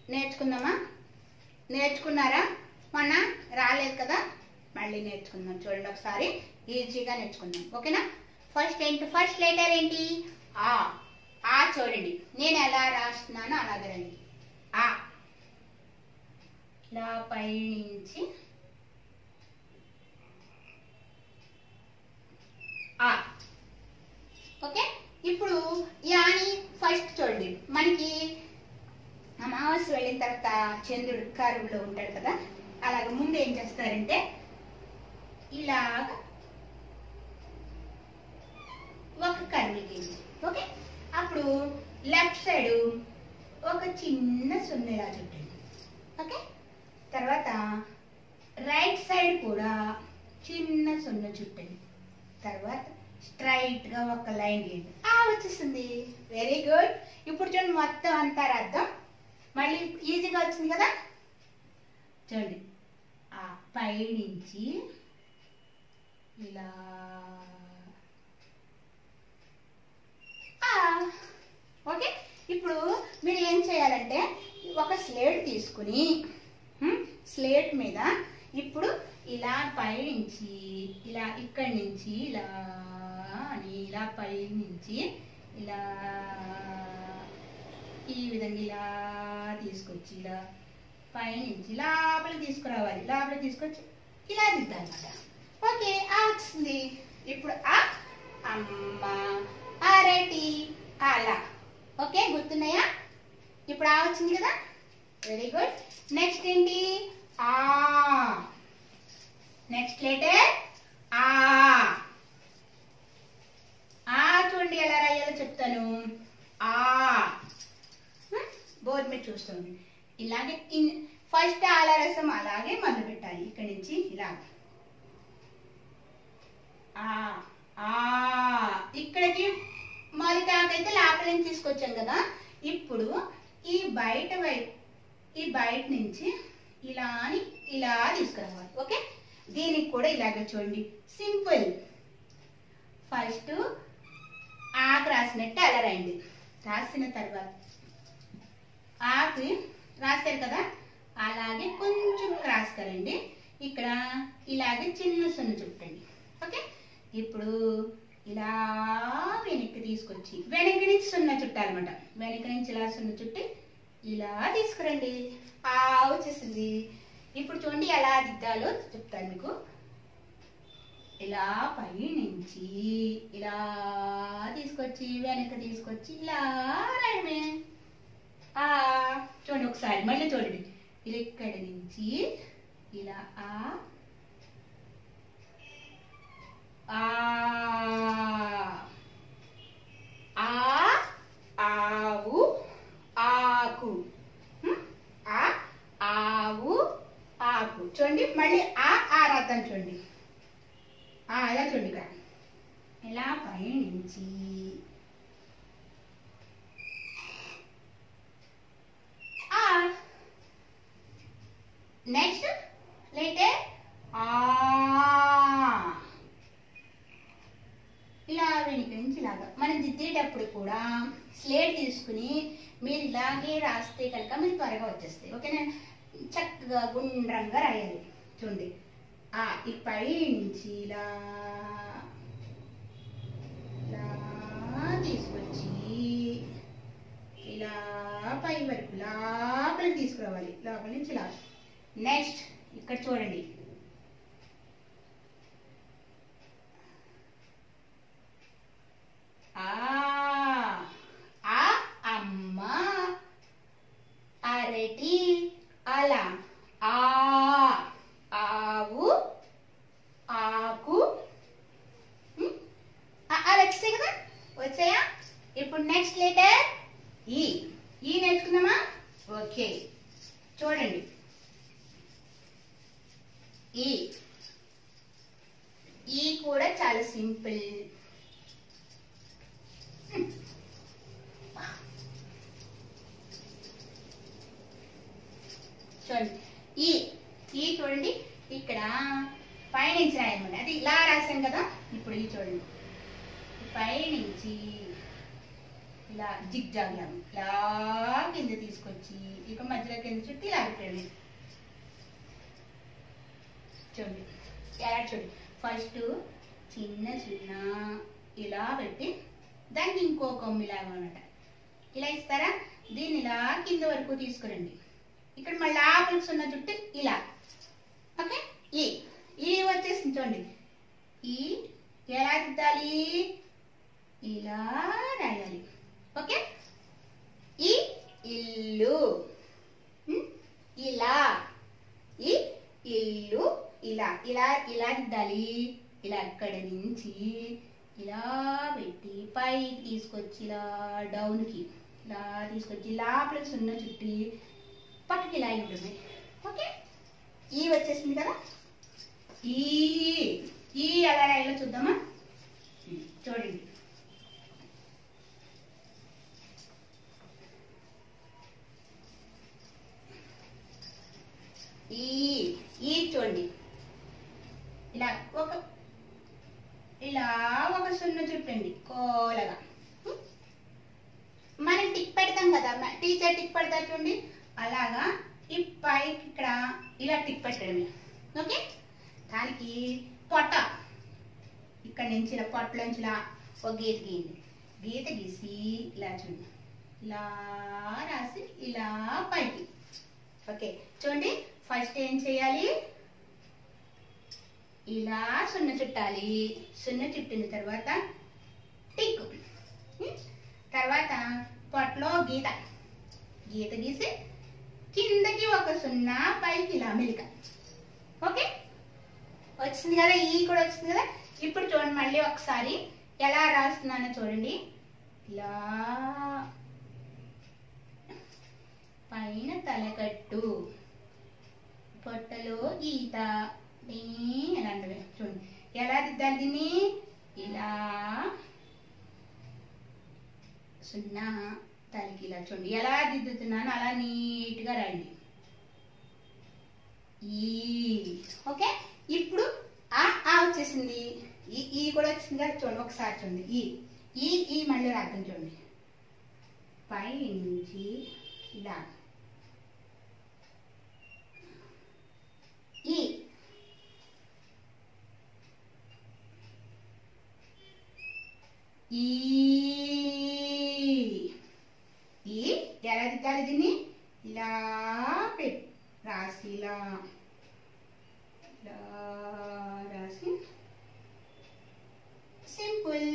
నేర్చుకుందామా? నేర్చుకున్నారా? మొన్న రాలేదు కదా, మళ్ళీ నేర్చుకుందాం. చూడండి ఒకసారి, ఈజీగా నేర్చుకుందాం. ఓకేనా? ఫస్ట్ లెటర్ ఏంటి? ఆ. ఆ చూడండి, నేను ఎలా రాస్తున్నానో అలాగే రండి. ఆ ఇలా పై నుంచి ఆ. ఓకే, ఇప్పుడు యాని ఫస్ట్ చూడండి. మనకి అమావాస్య వెళ్ళిన తర్వాత చంద్రుడు కరువులో ఉంటాడు కదా, అలాగే ముందు ఏం చేస్తారంటే ఇలాగ ఒక కరువు గీయండి. ఓకే, అప్పుడు లెఫ్ట్ సైడ్ ఒక చిన్న సున్నా ఇలా చుట్టండి. ఓకే, తర్వాత రైట్ సైడ్ కూడా చిన్న సున్నా చుట్టండి. తర్వాత స్ట్రైట్ గా ఒక లైన్ గీయండి. వచ్చేసింది. Very good. ఇప్పుడు చూడండి, మొత్తం అంతా రాద్దాం. మళ్ళీ ఈజీగా వచ్చింది కదా. చూడండి, ఆ పై నుంచి ఇలా ఓకే, ఇప్పుడు మీరు ఏం చేయాలంటే ఒక స్లేట్ తీసుకుని స్లేట్ మీద ఇప్పుడు ఇలా పై నుంచి ఇలా ఇక్కడి నుంచి ఇలా అని ఇలా పై నుంచి ఇలా ఈ విధంగా ఇలా తీసుకొచ్చి ఇలా పై నుంచి లోపలికి తీసుకురావాలి. లోపలికి తీసుకొచ్చి ఇలా దిద్దాలన్నమాట. ఓకే, వచ్చింది. ఇప్పుడు అమ్మ అరటి అలా. ఓకే, గుర్తున్నాయా? ఇప్పుడు వచ్చింది కదా. Very good. నెక్స్ట్ ఏంటి? నెక్స్ట్ లెటర్ చూడండి, ఎలా రాయాలో చెప్తాను. బోర్డు మీద చూస్తుంది. ఇలాగే ఫస్ట్ ఆలరసం అలాగే మొదలు పెట్టాలి. ఇక్కడి నుంచి ఇలా ఇక్కడికి మొదటికైతే లోపల నుంచి తీసుకొచ్చాం కదా. ఇప్పుడు ఈ బయట నుంచి ఇలా అని ఇలా తీసుకురావాలి. ఓకే, దీనికి కూడా ఇలాగే చూడండి, సింపుల్. ఫస్ట్ ఆకు రాసినట్టు అలా రాయండి. రాసిన తర్వాత ఆకు రాశారు కదా, అలాగే కొంచెం క్రాస్ కరండి. ఇక్కడ ఇలాగే చిన్న సున్న చుట్టండి. ఓకే, ఇప్పుడు ఇలా వెనక్కి తీసుకొచ్చి వెనక్కి నుంచి సున్న చుట్టాలన్నమాట. వెనక్కి నుంచి ఇలా సున్న చుట్టి ఇలా తీసుకురండి. వచ్చేసింది. ఇప్పుడు చూడండి ఎలా దిద్దాలో చెప్తాను మీకు. ఇలా పై నుంచి ఇలా తీసుకొచ్చి వెనక్కి తీసుకొచ్చి ఇలా రాయడమే. చూడండి ఒకసారి, మళ్ళీ చూడండి. ఇది ఇక్కడి నుంచి ఇలా ఆవు ఆకు. ఆవు ఆకు. చూడండి, మళ్ళీ రాద్దాం. చూడండి, ఇలా చూడండి, ఇక్కడ ఇలా పై నుంచి నెక్స్ట్ లెటర్ ఇలా వెనక నుంచి ఇలాగా. మనం దిద్దేటప్పుడు కూడా స్లేట్ తీసుకుని మీరు ఇలాగే రాస్తే కనుక మీరు త్వరగా వచ్చేస్తాయి. ఓకేనా? చక్కగా గుండ్రంగా రాయాలి. చూడండి, ఈ పై నుంచి ఇలా తీసుకొచ్చి ఇలా పై వరకు లోపలికి తీసుకురావాలి. లోపల నుంచి ఇలా. నెక్స్ట్ ఇక్కడ చూడండి, అమ్మ అరటి అలా. ఆవు ఆకు. అలా వచ్చాయి కదా, వచ్చాయా? ఇప్పుడు నెక్స్ట్ లెటర్ ఈ నేర్చుకుందామా? ఓకే, చూడండి, ఈ కూడా చాలా సింపుల్. చూడండి, ఈ చూడండి, ఇక్కడ పైనుంచి రాయమని అది ఇలా రాసాం కదా. ఇప్పుడు ఈ చూడండి, పైనుంచి ఇలా జిగ్జాగ్ లాగా ఇలా కింద తీసుకొచ్చి ఇక మధ్యలో కింద చుట్టి ఇలా పెట్టండి. చూడండి ఎలా చూడండి. ఫస్ట్ చిన్న చిన్న ఇలా పెట్టి దానికి ఇంకో కొమ్ము ఇలాగా అనమాట. ఇలా ఇస్తారా? దీన్ని ఇలా కింద వరకు తీసుకురండి. ఇక్కడ మళ్ళీ ఆపల్స్ ఉన్న చుట్టూ ఇలా. ఓకే, ఈ వచ్చేసింది చూడండి. ఈ ఎలా దిద్దాలి? ఇలా రాయాలి. ఓకే, ఈ ఇల్లు ఇలా, ఈ ఇల్లు ఇలా ఇలా ఇలా దిద్దాలి. ఇలా అక్కడి నుంచి ఇలా పెట్టి పైకి తీసుకొచ్చి ఇలా డౌన్కి ఇలా తీసుకొచ్చి లోపలికి సున్న చుట్టి పక్కకి ఇలా ఉంటుంది. ఓకే, ఈ వచ్చేసింది కదా. ఈ ఎలా రాయాలో చూద్దామా? చూడండి. ఈ చూడండి ఇలా ఒక సున్న చుట్టండి కోలగా. మనం టిక్ పెడతాం కదా, టీచర్ టిక్ పెడతారు చూడండి, అలాగా ఈ పైకి ఇక్కడ ఇలా టిక్ పెట్టడమే. ఓకే, దానికి పొట్ట ఇక్కడ నుంచి ఇలా పొట్టలోంచి ఇలా ఒక గీత గీయండి. గీత గీసి ఇలా చూడండి, ఇలా రాసి ఇలా పైకి. ఓకే, చూడండి. ఫస్ట్ ఏం చేయాలి? ఇలా సున్న చుట్టాలి. సున్న చుట్టిన తర్వాత టిక్, తర్వాత పొట్టలో గీత గీసి కిందకి ఒక సున్నా, పైకి ఇలా మెలిక. ఓకే, వచ్చింది కదా. ఈ కూడా వచ్చింది కదా. ఇప్పుడు చూడండి, మళ్ళీ ఒకసారి ఎలా రాస్తున్నానో చూడండి. ఇలా పైన తలకట్టు, పొట్టలో గీత ఎలాంటివి చూడండి. ఎలా దిద్దాలి దీన్ని? ఇలా సున్నా, తలకి ఇలా చూడండి. ఎలా దిద్దుతున్నాను అలా నీట్గా రాయండి. ఓకే, ఇప్పుడు ఆ వచ్చేసింది. ఈ కూడా వచ్చింది కదా. చూడండి ఒకసారి చూడండి. ఈ మళ్ళీ రాద్దాం చూడండి. పై నుంచి ఇలా ఈ ఎలా దిద్దాలి దీన్ని? ఇలా రాసి ఇలా రాసి సింపుల్.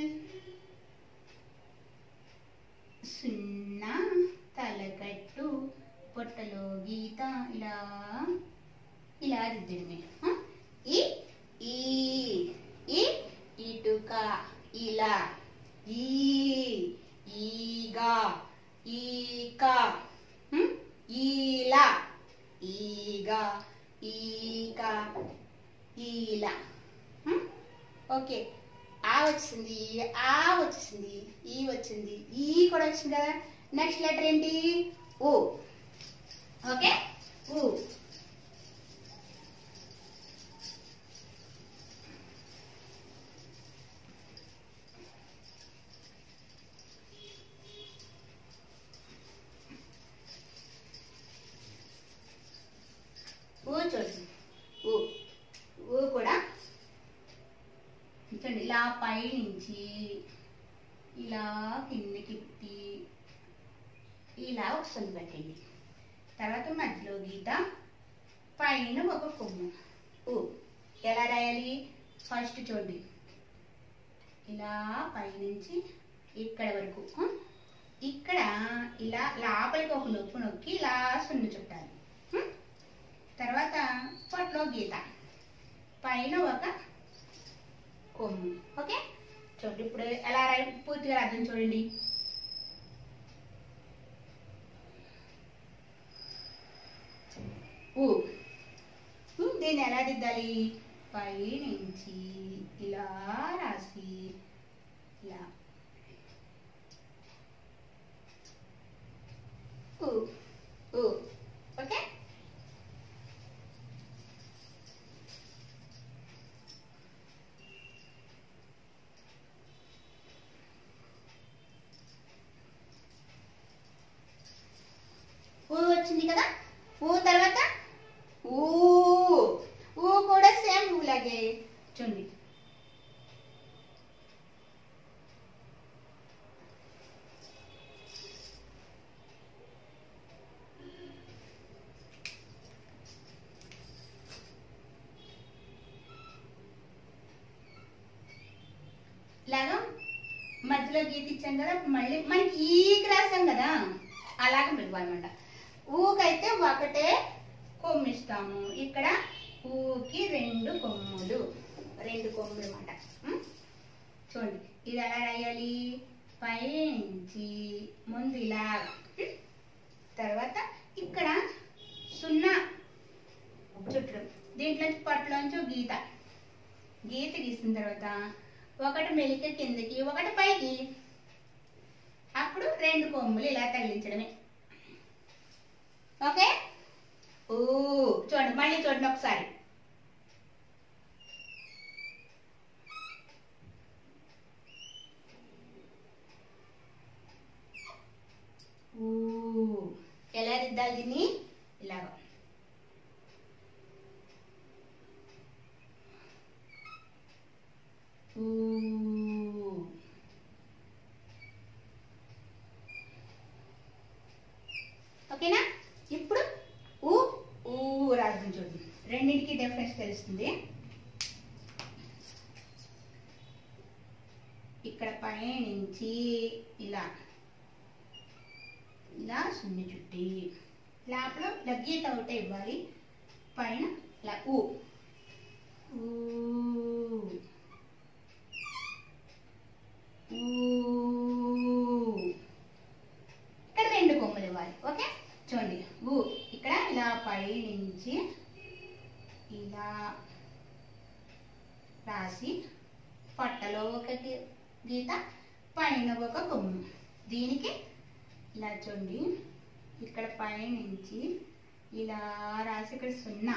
సున్నా, తలకట్టు, పొట్టలో గీత ఇలా ఇలా దిద్దడమే. ఈ ఇటుక ఇలా, ఈగా, ఈక, ఇలా, ఈగా, ఈక, ఇలా. ఓకే, ఆ వచ్చింది, ఆ వచ్చేసింది, ఈ వచ్చింది, ఈ కూడా వచ్చింది కదా. నెక్స్ట్ లెటర్ ఏంటి? ఓ. ఓకే, ఊ. చూడండి, ఊ కూడా చూడండి. ఇలా పై నుంచి ఇలా కిందకి ఇలా ఒక సొంత పెట్టండి. తర్వాత మధ్యలో గీత, పైన ఒక కొమ్ము. ఎలా రాయాలి? ఫస్ట్ చూడండి, ఇలా పైనుంచి ఇక్కడ వరకు, ఇక్కడ ఇలా లోపలికి ఒక నొక్కు నొక్కి ఇలా సున్న చుట్టాలి. తర్వాత పొట్టలో గీత, పైన ఒక కొమ్ము. ఓకే, చూడండి. ఇప్పుడు ఎలా పూర్తిగా అర్థం చూడండి. దీన్ని ఎలా దిద్దాలి? పై నుంచి ఇలా రాసి ఇలా ఓకే. వచ్చింది కదా. ఊ తర్వాత ఊ, ఊ కూడా సేమ్ ఊ లాగే చూడండి. ఇలాగా మధ్యలో గీత ఇచ్చాం కదా, మళ్ళీ మనకి ఈకి రాసాం కదా అలాగే పిలవాలన్నమాట. ఊకైతే ఒకటే కొమ్ము ఇస్తాము, ఇక్కడ ఊకి రెండు కొమ్ములు అన్నమాట. చూడండి ఇది ఎలా రాయాలి, పైనుంచి ముందు ఇలాగా, తర్వాత ఇక్కడ సున్నా చుట్టూ దీంట్లోంచి పట్టులోంచి గీత గీసిన తర్వాత ఒకటి మెలిక కిందకి ఒకటి పైకి, అప్పుడు రెండు కొమ్ములు ఇలా తగిలించడమే. ఓకే. ఊ చూడండి, మళ్ళీ చూడండి ఒకసారి. ఊ ఎలా దిద్దాలి దీన్ని, ఇలాగా. ఓకేనా. ఇప్పుడు ఊ ఊ రాద్దాం చూడండి, రెండింటికి డిఫరెన్స్ తెలుస్తుంది. ఇక్కడ పైనుంచి ఇలా ఇలా సున్ని చుట్టి లోపల ఇలా గీత ఒకటే ఇవ్వాలి, పైన ఇలా ఊ ఇక్కడ రెండు కొమ్ములు ఇవ్వాలి. ఓకే చూడండి, ఊ ఇక్కడ ఇలా పైనుంచి ఇలా రాసి పట్టలో ఒక గీత, పైన ఒక కొమ్ము, దీనికి ఇలా చూడండి, ఇక్కడ పైనుంచి ఇలా రాసి ఇక్కడ సున్నా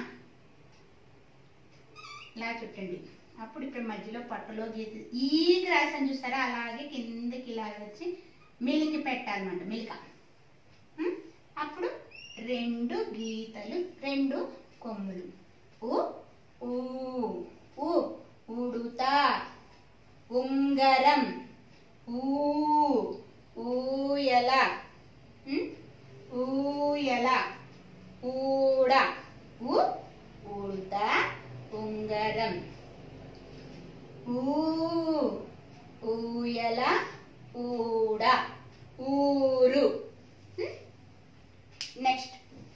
ఇలా చుట్టండి. అప్పుడు ఇక్కడ మధ్యలో పట్టులో గీత ఈకి రాసాను చూస్తారా, అలాగే కిందకి ఇలా వచ్చి మిలికి పెట్టాలన్నమాట, మిలిక. అప్పుడు రెండు గీతలు, రెండు కొమ్ములు. ఊ ఊ ఊ ఉడుత, ఉంగరం, ఊ ఊయల, ఊయల, ఊడ, ఊ ఉడుత, ఉంగరం, ఊ ఊయల, ఊడ, ఊరు. నెక్స్ట్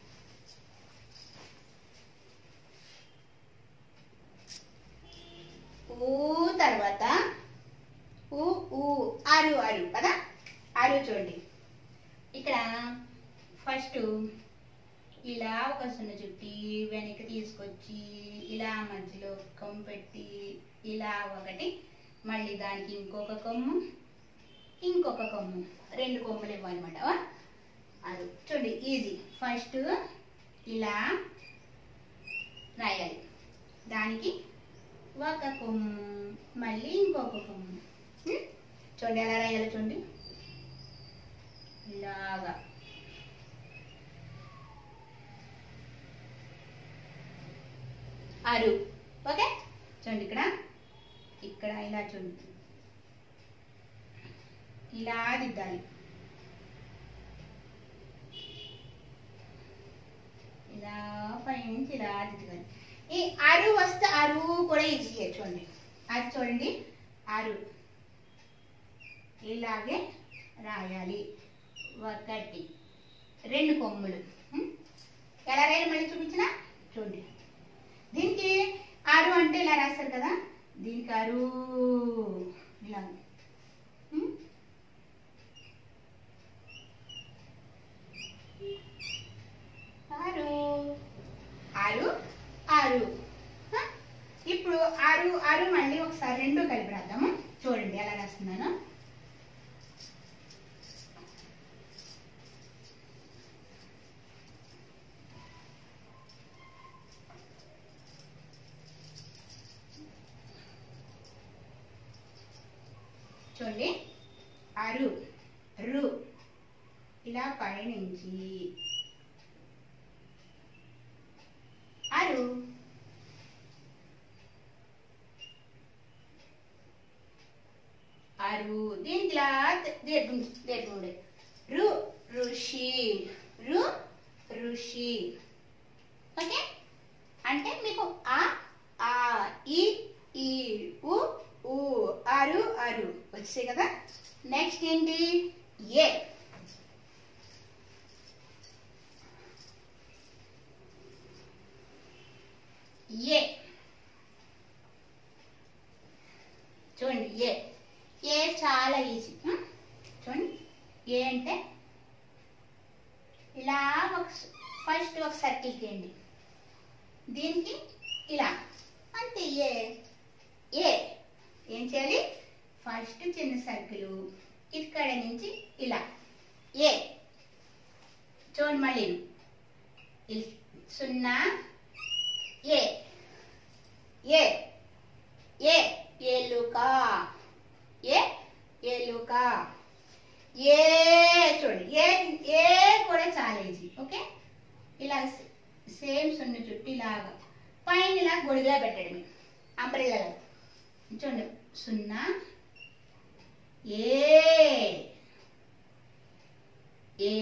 ఊ తర్వాత ఊ ఊ అరు అరు కదా. అరు చూడండి, ఇక్కడ ఫస్ట్ ఇలా ఒక సున్న చుట్టి వెనక్కి తీసుకొచ్చి ఇలా మధ్యలో కొమ్ము పెట్టి ఇలా ఒకటి, మళ్ళీ దానికి ఇంకొక కొమ్ము, ఇంకొక కొమ్ము, రెండు కొమ్ములు ఇవ్వాలన్నమాట. అది చూడండి ఈజీ. ఫస్ట్ ఇలా రాయాలి, దానికి ఒక కొమ్ము, మళ్ళీ ఇంకొక కొమ్ము. చూడండి ఎలా రాయాలో చూడండి, ఇలాగా. అరు. ఓకే చూడండి, ఇక్కడ ఇక్కడ ఇలా చూడండి, ఇలా దిద్దాలి, ఇలా పైనుంచి ఇలా దిద్దాలి. ఈ అరు వస్తే అరు కూడా ఈజీయే చూడండి. అది చూడండి, అరు ఇలాగే రాయాలి, ఒకటి రెండు కొమ్ములు. ఎలా రాయాలి మళ్ళీ చూపించిన చూడండి. దీనికి అరు అంటే ఇలా రాస్తారు కదా, దీనికి అరు ఇలా, అరు అరు అరు. ఇప్పుడు అరు అరు మళ్ళీ ఒకసారి రెండు కలిపి రాద్దాము. చూడండి ఎలా రాస్తున్నాను. చూడండి, అరు రు ఇలా పైనుంచి దీర్ఘముడే. రు ఋషి, రు ఋషి. ఓకే, అంటే మీకు ఆ ఆ ఈ ఈ ఉ ఊ అరు అరు వచ్చాయి కదా. నెక్స్ట్ ఏంటి? ఏ. ఏ చూడండి, ఏ ఏ చాలా ఈజీ. చూడండి, ఏ అంటే ఇలా ఫస్ట్ ఒక సర్కిల్ గీయండి, దీనికి ఇలా అంతే. ఏ ఏ ఏం చేయాలి? ఫస్ట్ చిన్న సర్కిల్, ఇక్కడ నుంచి ఇలా ఏ. చూడండి మళ్ళీ 0 ఏ ఏ ఏ ఎలుక, ఏ ఎలుక. ఏ చూడండి, ఏ ఏ కూడా చాలా ఈజీ. ఓకే, ఇలా సేమ్ 0 చుట్టూ ఇలాగా పైన ఇలా గొడుగులా పెట్టండి, అంబ్రెల్లా. చూడండి 0 ఏ ఏ.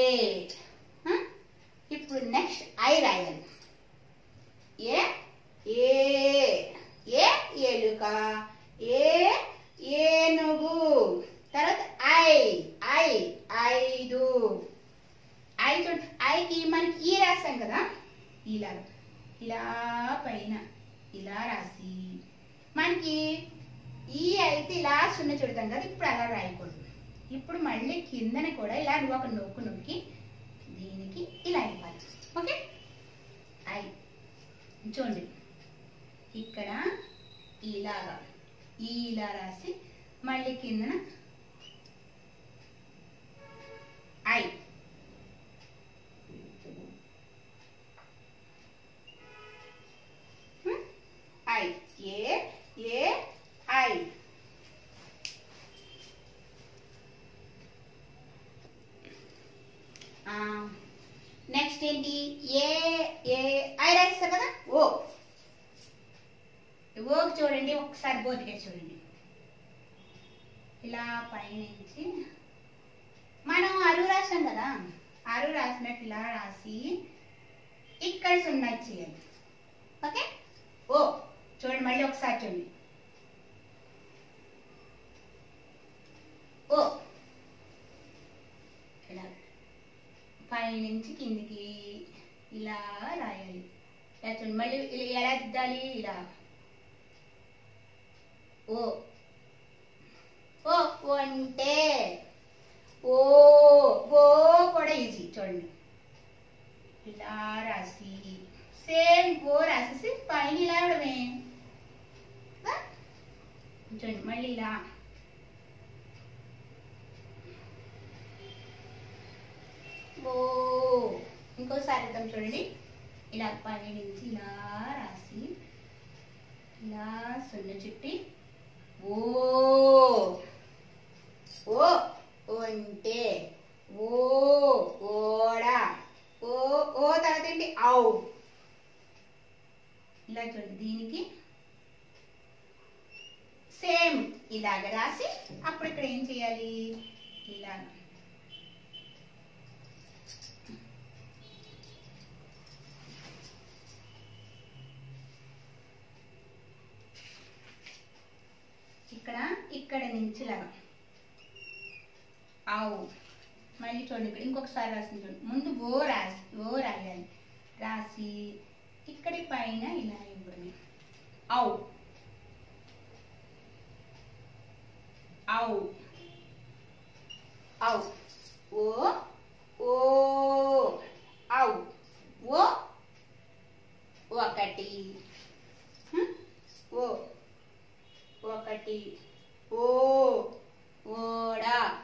ఇప్పుడు నెక్స్ట్ ఐ రాయాలి. ఏ ఏ ఏ ఎలుక, ఏ ఏనుగు. తర్వాత ఐ ఐ 5. ఐ చూడండి, ఐకి మనకి ఈ రాసాం కదా, ఇలా ఇలా పైన ఇలా రాసి మనకి ఈ అయితే ఇలా 0 చుడతాం కదా, ఇప్పుడు అలా రాయకూడదు. ఇప్పుడు మళ్ళీ కిందన కూడా ఇలా ఒక నొక్కు నొక్కి దీనికి ఇలా ఇవ్వాలి. ఓకే, ఐ చూడండి ఇక్కడ ఇలాగా ఇలా రాసి మళ్ళీ కిందన I. I A A I. Next ఏంటి? ఏ ఏ ఐ రాస్తారు కదా, ఓ. ఓకి చూడండి, ఒకసారి బోతికే చూడండి, ఇలా పైనుంచి మనం అరు రాసాం కదా, అరు రాసినట్టు ఇలా రాసి ఇక్కడ 0 చేయాలి. ఓకే, ఓ చూడండి మళ్ళీ ఒకసారి చూడండి, ఓ ఇలా పైనుంచి కిందికి ఇలా రాయాలి. చూడండి మళ్ళీ ఎలా దిద్దాలి? ఇలా ఓ ఓ అంటే ఓ ఓ కూడా ఈజీ. చూడండి ఇలా రాసి సేమ్ ఓ రాసేసి పైన ఇలా ఇవ్వడమే. చూడండి మళ్ళీ ఇలా ఓ. ఇంకోసారి ఇద్దాం చూడండి, ఇలా పైన నుంచి ఇలా రాసి ఇలా 0 చుట్టి ఓ ఓ అంటే ఓ ఓడ. ఓ ఓ తర్వాత ఏంటి? ఔ. ఇలా చూడండి, దీనికి సేమ్ ఇలాగ రాసి అప్పుడు ఇక్కడ ఏం చేయాలి? ఇలా ఇక్కడ నుంచి లాగా ఆవు. మళ్ళీ చూడండి, ఇక్కడ ఇంకొకసారి రాసింది చూడండి, ముందు ఓ రాయాలి, రాసి ఇక్కడి పైన ఇలా ఇవ్వడమే. ఆవు ఆవు ఆవు. ఓ ఓ ఆవు. ఓ ఒకటి, ఓ ఒకటి, ఓ ఓడ.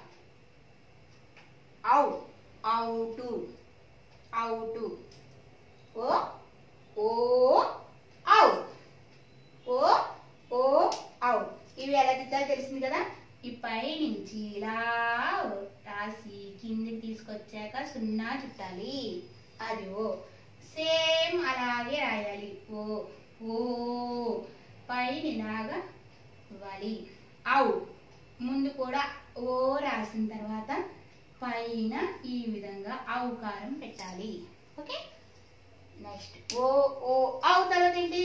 ఔ ఔటు ఔటు. ఓ ఓ ఔ ఓ ఓ ఔ. ఇవి ఎలా దిద్దాలో తెలిసింది కదా. ఈ పై నుంచి ఇలా రాసి కిందికి తీసుకొచ్చాక 0 చుట్టాలి, అది ఓ. సేమ్ అలాగే రాయాలి. ఓ ఓ పైన ఇలాగా ఇవ్వాలి. ఔ ముందు కూడా ఓ రాసిన తర్వాత పైన ఈ విధంగా ఔకారం పెట్టాలి. ఓకే, నెక్స్ట్ ఓ ఓ ఔ తర్వాత ఏంటి?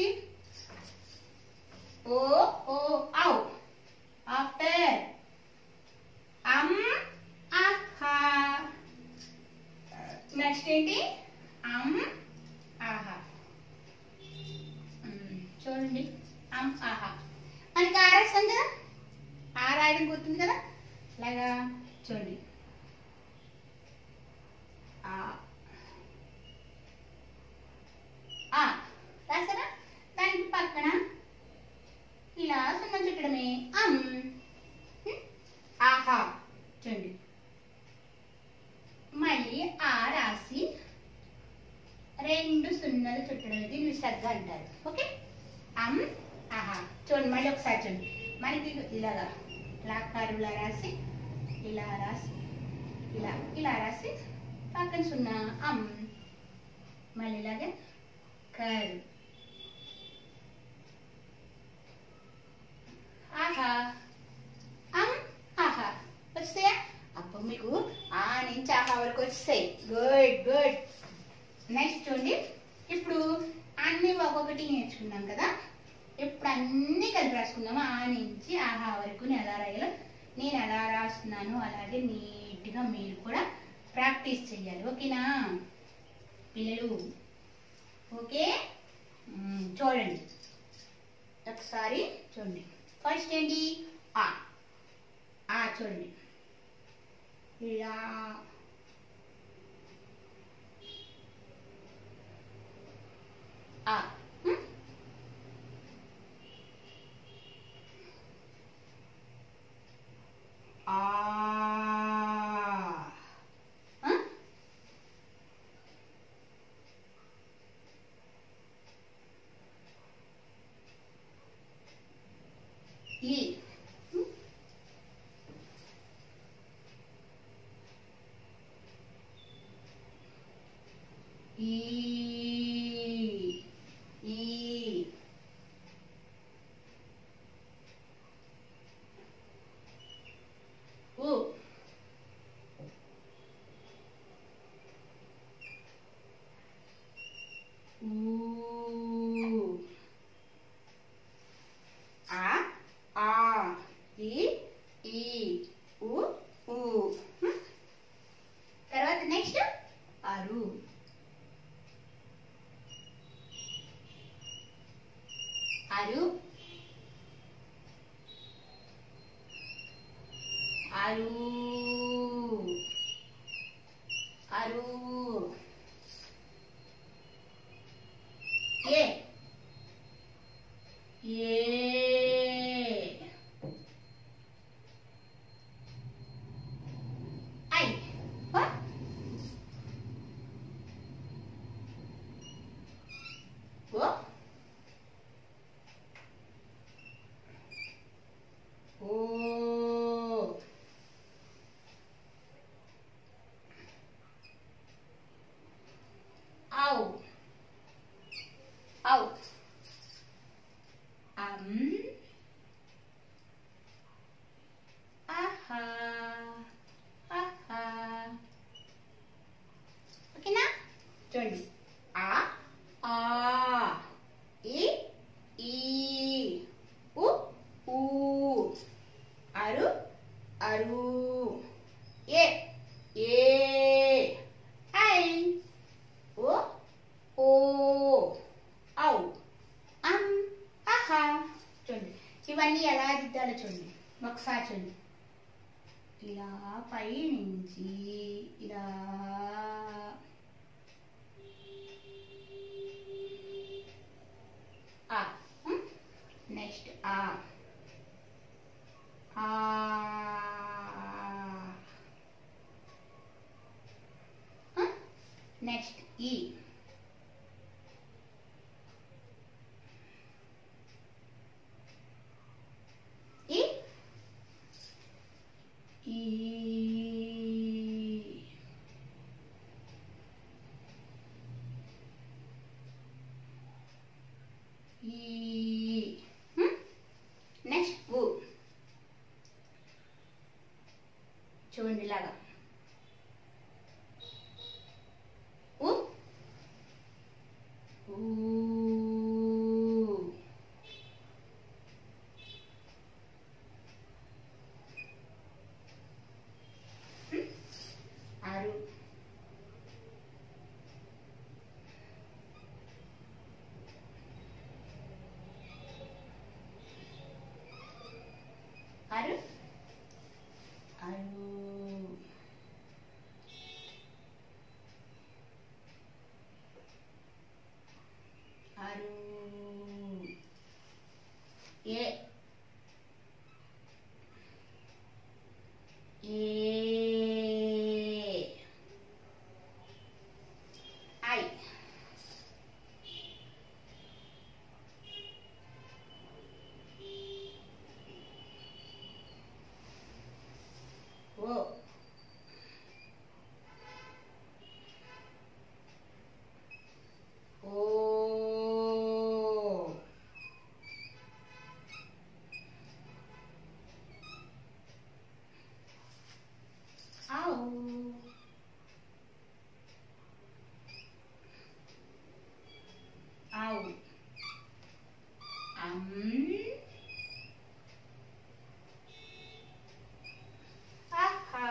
ఓ ఓ ఔ. ఆఫ్టర్ ఆహా. నెక్స్ట్ ఏంటి? ఆహా. చూడండి, ఆహా. మనకి ఆ రాస్తాం కదా, ఆ రాయడం గుర్తుంది కదా, అలాగా చూడండి. రాసారా? దానికి పక్కన ఇలా సున్నం చుట్టడమే. ఆహా. చూడండి, మళ్ళీ ఆ రాసి 2 సున్నలు చుట్టడం, దీన్ని విసర్గ అంటారు. ఓకే, ఆహా. చూడండి, మళ్ళీ ఒకసారి చూడండి. మనకి ఇలాగా ఇలా కరువులా రాసి, ఇలా రాసి, ఇలా రాసి పక్కన సున్నా మళ్ళీ ఇలాగే కరు. ఆహా ఆహా వస్తాయా? అప్పుడు మీకు ఆ నుంచి ఆహా వరకు వస్తాయి. Good good. నెక్స్ట్ చూడండి, ఇప్పుడు అన్ని ఒక్కొక్కటి నేర్చుకున్నాం కదా, ఇప్పుడు అన్ని కలిపి రాసుకుందాము. ఆ నుంచి ఆహా వరకు నేను ఎలా రాయాలో, నేను ఎలా రాస్తున్నాను అలాగే నీట్గా మీరు కూడా ప్రాక్టీస్ చేయాలి. ఓకేనా పిల్లలు? ఓకే, చూడండి ఒకసారి చూడండి. ఫస్ట్ ఏంటి? చూడండి, ఇలా ఈ తర్వాత నెక్స్ట్ అరు. R R R. A I. ఓకేనా? చూడండి, ఆ ఈ ఉ అరు అరు. A I. ఓ ఔ ఆహా. చూడండి, ఇవన్నీ ఎలా దిద్దాలో చూడండి ఒకసారి చూడండి. ఇలా పై నుంచి ఇలా నెక్స్ట్ నెక్స్ట్ ఈ. ఏ ఏ ఐ ఓ ఓ ఔ ఔ ఆహా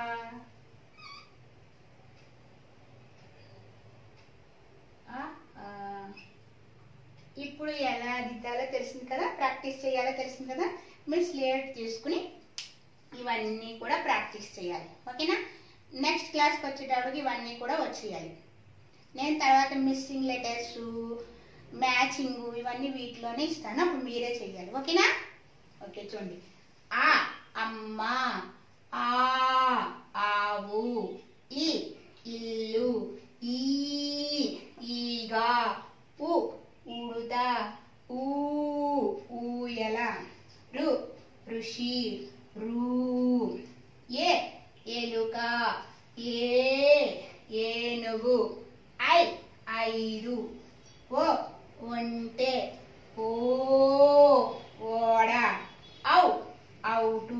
ఇప్పుడు ఎలా దిద్దాలో తెలిసింది కదా, ప్రాక్టీస్ చేయాలో తెలిసింది కదా. మీరు స్లేట్ తీసుకుని ఇవన్నీ కూడా ప్రాక్టీస్ చేయాలి. ఓకేనా? నెక్స్ట్ క్లాస్కి వచ్చేటప్పటికి ఇవన్నీ కూడా వచ్చేయాలి. నేను తర్వాత మిస్సింగ్ లెటర్స్, మ్యాచింగ్ ఇవన్నీ వీటిలోనే ఇస్తాను, అప్పుడు మీరే చేయాలి. ఓకేనా? ఓకే, చూడండి. ఆ అమ్మ, ఆ ఆవు, ఈ ఇల్లు, ఈ ఈగ, ఉ ఉడుత, ఊ ఊయల, రు ఋషి, రూ ఏ ఎలుక, ఏ ఏనుగు, ఐ ఐదు, ఓ ఒంటె, ఓ ఓడ, ఔ ఔటు,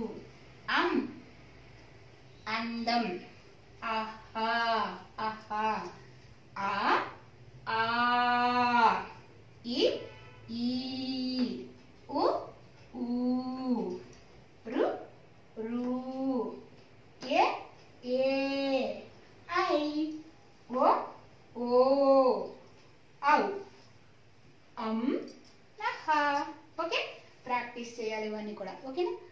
అందం, ఆహా ఆహా, ఆ ఆ, ఈ ఈ, ఉ ఊ, రు రూ, ఏ ఏ, ఐ ఓ ఓ, ఔ ఆహా. ఓకే, ప్రాక్టీస్ చేయాలి ఇవన్నీ కూడా. ఓకేనా?